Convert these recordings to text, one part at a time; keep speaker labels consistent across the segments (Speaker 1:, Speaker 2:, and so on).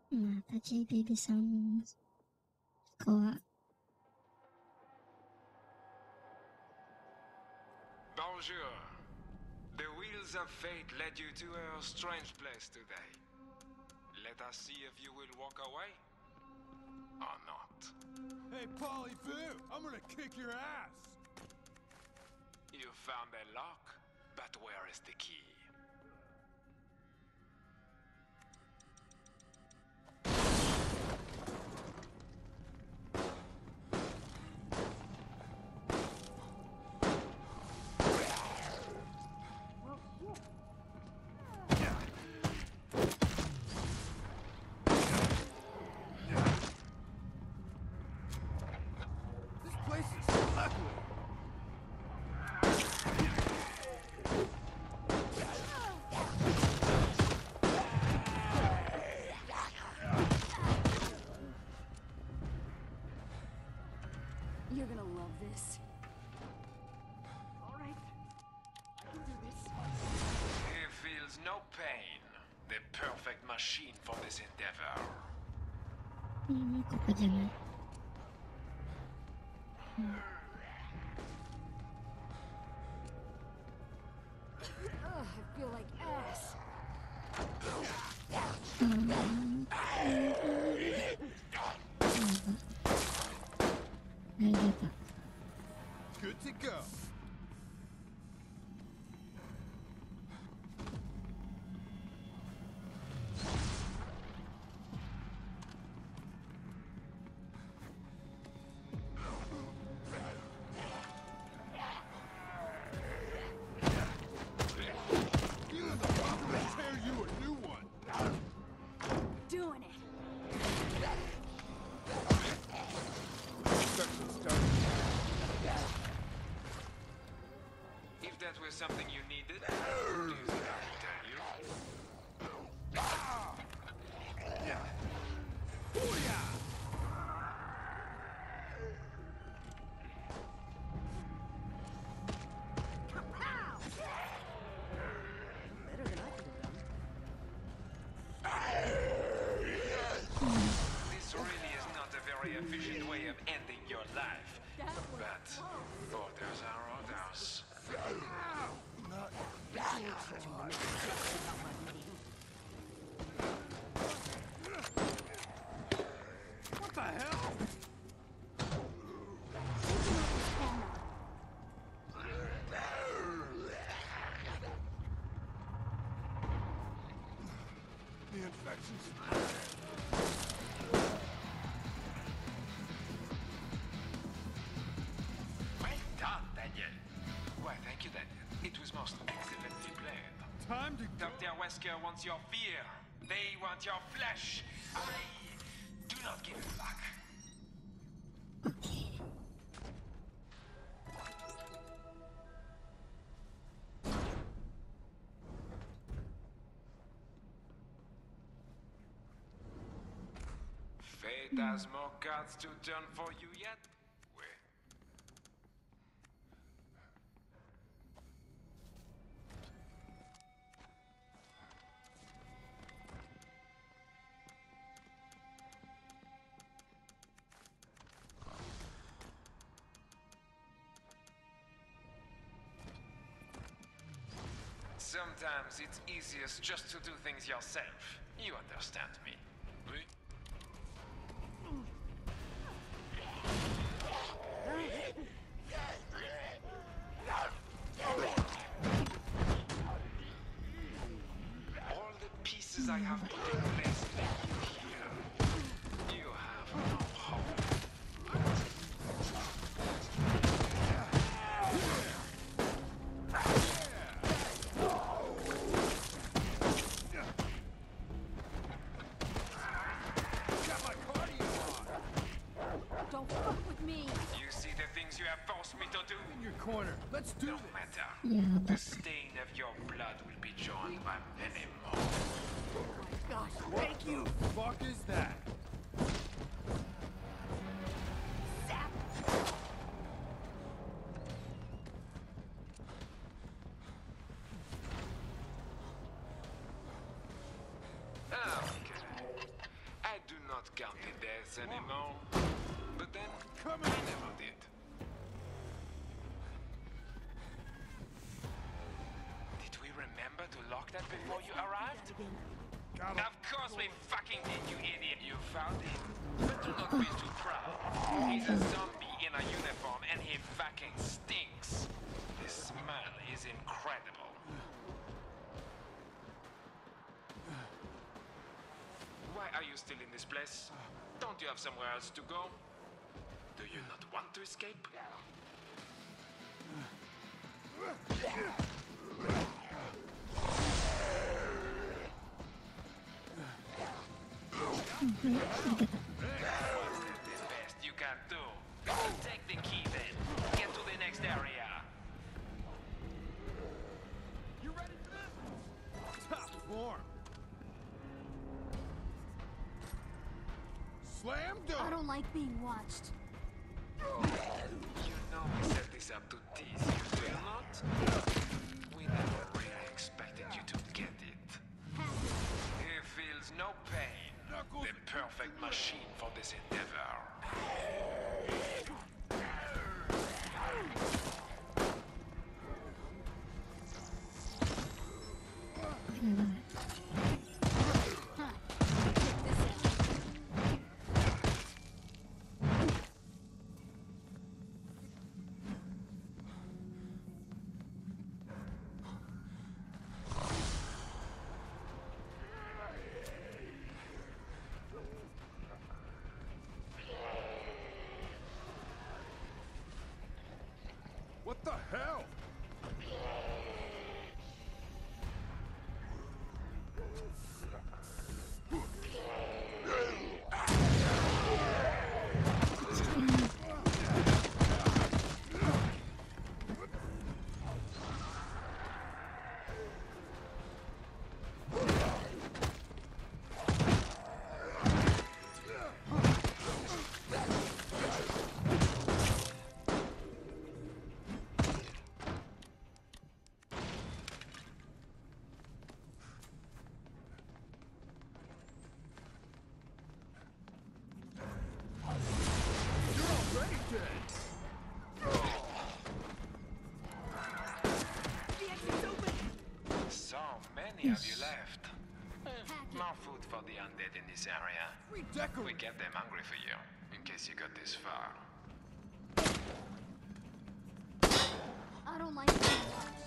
Speaker 1: また GBB さん怖。
Speaker 2: Bonjour. The wheels of fate led you to a strange place today. Let us see if you will walk away or not.
Speaker 3: Hey, Polyfu! I'm gonna kick your ass!
Speaker 2: You found a lock, but where is the key?
Speaker 3: This place is ugly!
Speaker 4: You're gonna love this. All right, I can do this.
Speaker 2: He feels no pain. The perfect machine for this endeavor.
Speaker 1: ここじゃない。
Speaker 4: Ugh, I feel like ass.
Speaker 1: 出た。
Speaker 3: Good to go. You and the fucker will tear you a new one.
Speaker 4: Doing it.
Speaker 2: If that was something you needed, do you think I would tell you?
Speaker 4: Better than I could have done.
Speaker 2: This really is not a very efficient way of ending your life.
Speaker 4: That was
Speaker 2: But orders are orders.
Speaker 3: Not What the hell? The infection's...
Speaker 2: Well done, Daniel. Why, thank you, Daniel. It was most excellently played.
Speaker 3: Time to go.
Speaker 2: Dr. Wesker wants your fear. They want your flesh. I do not give a fuck.
Speaker 1: OK。
Speaker 2: Fate has more cards to turn for you yet? Wait. Sometimes it's easiest just to do things yourself. You understand me. Oui? All the pieces I have put in place make you here. You have no hope.
Speaker 3: Got my cardio
Speaker 4: Don't fuck with me.
Speaker 2: You see the things you have forced me to do?
Speaker 3: on. In your corner. Let's do
Speaker 2: No
Speaker 3: this.
Speaker 2: matter.
Speaker 1: やば
Speaker 2: The。stain of your blood will be joined by many more.
Speaker 4: Oh my gosh, thank you.
Speaker 3: Fuck is that?
Speaker 4: Zap.
Speaker 2: Okay. I clothes anymore. But then, I never did. Did we remember to lock that before you arrived? Of course we fucking did, you idiot. You found him. But do not be too proud. He's a zombie in a uniform and he fucking stinks. The smell is incredible. Why are you still in this place? Don't you have somewhere else to go? Do you not want to escape? What's the best you can do? Take the key then. Get to the next area.
Speaker 3: You ready for this? Top form. Slam dunk.
Speaker 4: I don't like being watched.
Speaker 2: You know we set this up to tease you, do you not? We never really expected you to get it. He feels no pain. The perfect machine for this endeavor.
Speaker 3: What the hell?
Speaker 2: So many of you left. More food for the undead in this area. We kept them hungry for you, in case you got this far.
Speaker 4: I don't like being watched.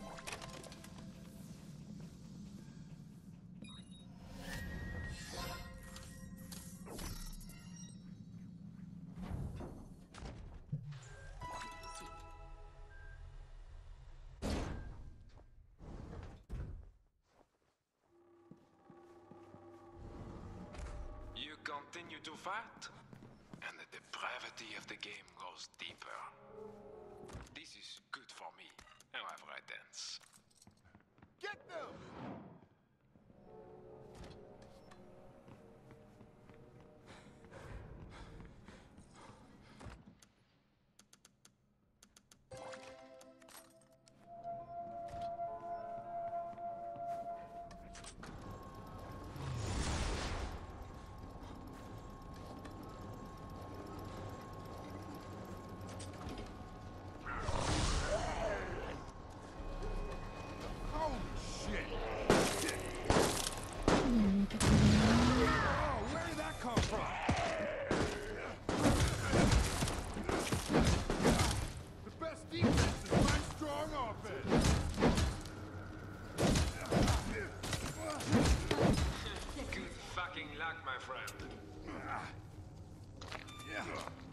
Speaker 2: You continue to fight, and the depravity of the game goes deeper. This is good for me, however I dance.
Speaker 3: Get them! Holy shit! Oh, where did that come from? The best defense is my strong offense.
Speaker 2: Good fucking luck, my friend.
Speaker 3: Yeah.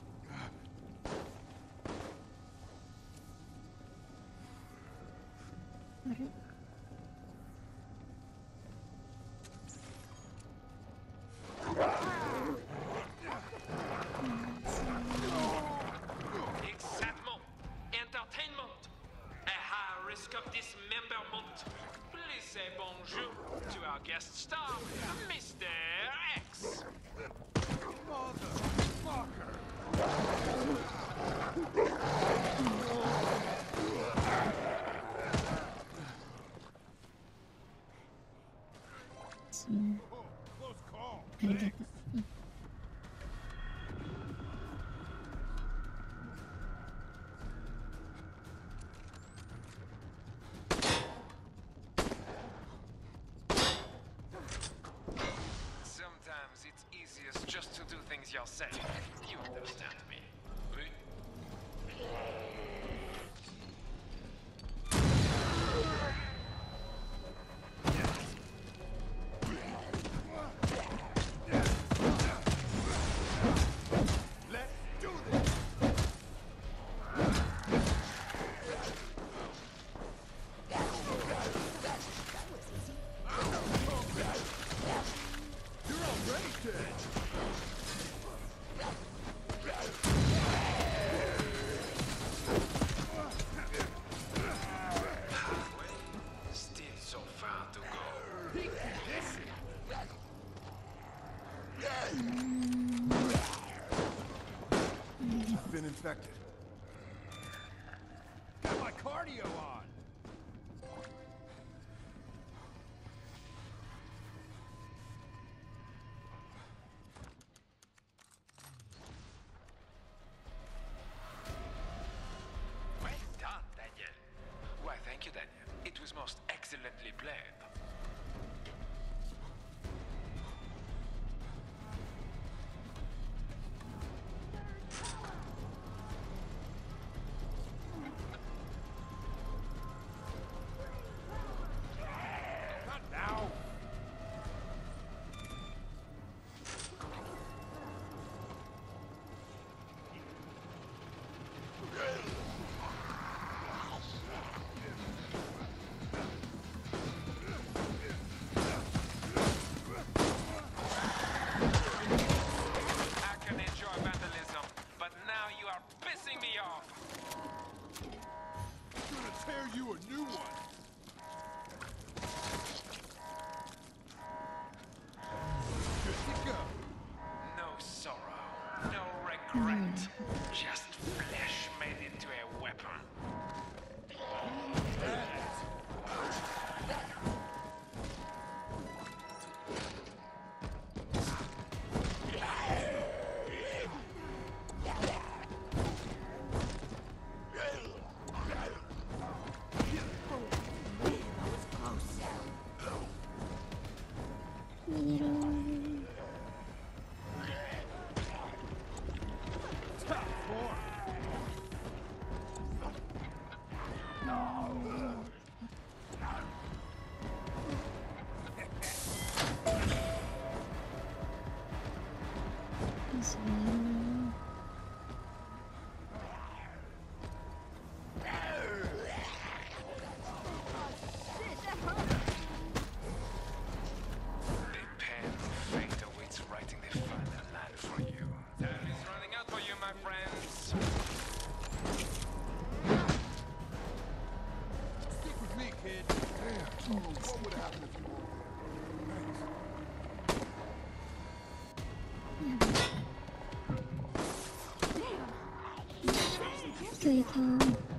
Speaker 2: Excitement, entertainment, a high risk of dismemberment. Please say bonjour to our guest star, Mr. X.
Speaker 3: Motherfucker! Oh, close call. Thanks.
Speaker 2: yourself. You understand me. Oui?
Speaker 3: Let's do this. You're already dead.
Speaker 2: Still so far to go.
Speaker 3: I've been infected. Got my cardio on.
Speaker 2: Well done, Daniel. Why, thank you, Daniel. It was most excellently played.
Speaker 3: Not now.
Speaker 2: I can enjoy vandalism, but now you are pissing me off.
Speaker 3: I'm gonna tear you a new one. Good to go.
Speaker 2: No sorrow, no regret. Just flesh made into a weapon.
Speaker 3: Top floor.
Speaker 2: The pen of fate awaits writing the final line for you. Time is running out for you, my friends.
Speaker 3: Stick with me, kid. Damn. Oh, what would happen if you were? Thanks.
Speaker 1: 教育を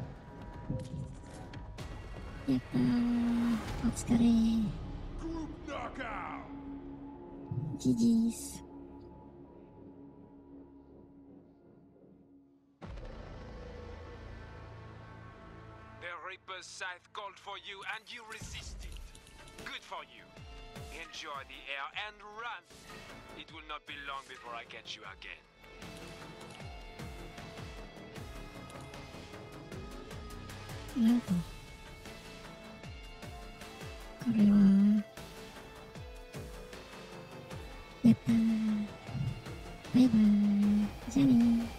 Speaker 1: やったー。お疲れ。
Speaker 3: Group knockout.
Speaker 1: ジジース。
Speaker 2: The Reaper's scythe called for you and you resisted. Good for you. Enjoy the air and run. It will not be long before I catch you again.
Speaker 1: なんかこれはやったー。バイバイ。じゃあねー。